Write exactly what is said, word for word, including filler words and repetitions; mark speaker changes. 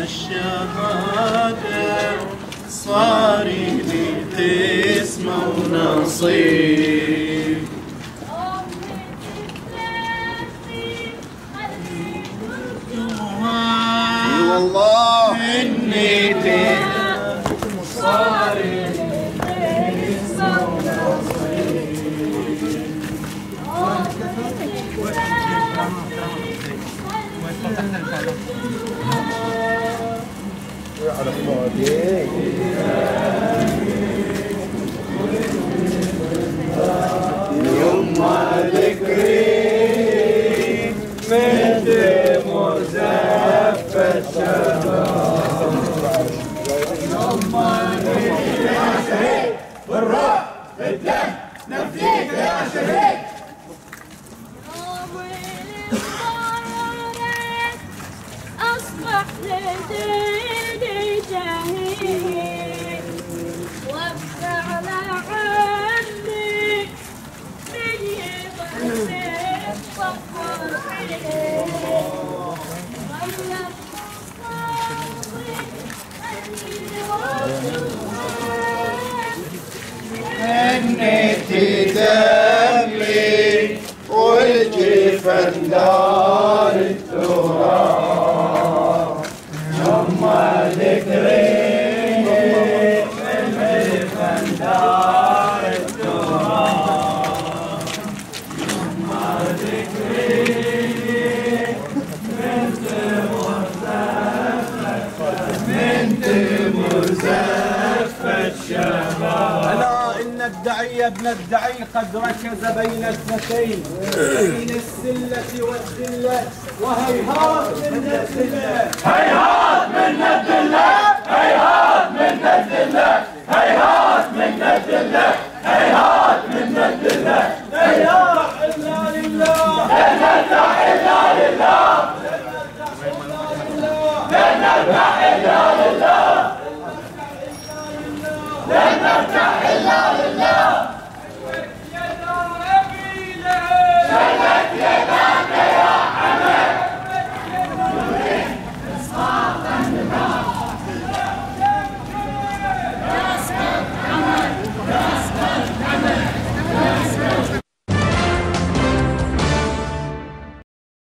Speaker 1: الشهادة صار لي قسمة ونصيب.
Speaker 2: والله
Speaker 1: إني صار لي قسمة يوم ذكري من دم وزف الشباب، يوم ذكري يا شهيد والروح بالدم نفديك يا شهيد.
Speaker 3: أصبح لديني شهيد وابدع لعني من يبغي فخر
Speaker 1: هنيتي دمي والجفن دار التراب، يوم ذكري الجفن دار التراب، يوم ذكري بنت مزفة شباب.
Speaker 4: ألا إن الدعي ابن الدعي قد ركز بين اثنتين، بين السلة والذلة، وهيهات من الذلة،
Speaker 1: هيهات من الذلة، هيهات من الذلة، هيهات من الذلة، هيهات من الذلة.
Speaker 4: لا إله إلا لله،
Speaker 1: لا نذبح إلا لله، لا نذبح إلا